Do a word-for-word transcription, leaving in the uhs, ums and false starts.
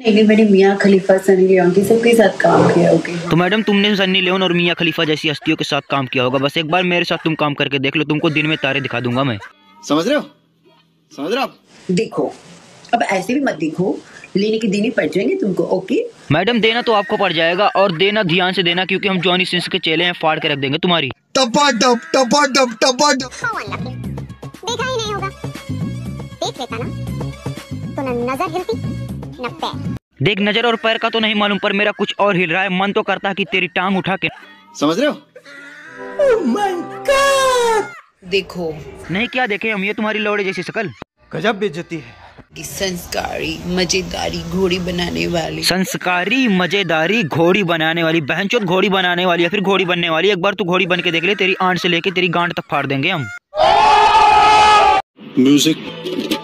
नहीं, मैंने मियाँ खलीफा, सनी लियोन के सबके साथ काम किया। ओके तो मैडम तुमने सन्नी लियोन और मियाँ खलीफा जैसी हस्तियों के साथ काम किया होगा, बस एक बार मेरे साथ तुम काम करके देख लो, तुमको दिन में तारे दिखा दूंगा मैं। समझ रहे हो? समझ रहे हो आप? देखो अब ऐसे भी मत देखो, लेने के देने पड़ जाएंगे तुमको। ओके मैडम देना तो आपको पड़ जाएगा, और देना ध्यान से देना, क्योंकि हम जॉनी सिंस के चेले हैं, फाड़ के रख देंगे तुम्हारी। टपा टप टपा टप टपा टप। देखा ही नहीं होगा, देख लेता ना तो न नजर हिलती न पैर। देख नजर और पैर का तो नहीं मालूम, पर मेरा कुछ और हिल रहा है, मन तो करता है कि तेरी टांग उठा के। समझ रहे हो? Oh my god. देखो नहीं क्या देखे हम, ये तुम्हारी लौड़े जैसी शकल। गजब बेइज्जती है। संस्कारी मजेदारी घोड़ी बनाने वाली, संस्कारी मजेदारी घोड़ी बनाने वाली, बहनचोद घोड़ी बनाने वाली या फिर घोड़ी बनने वाली। एक बार तू घोड़ी बन के देख ले, तेरी आंट से लेके तेरी गांड तक फाड़ देंगे हम। म्यूजिक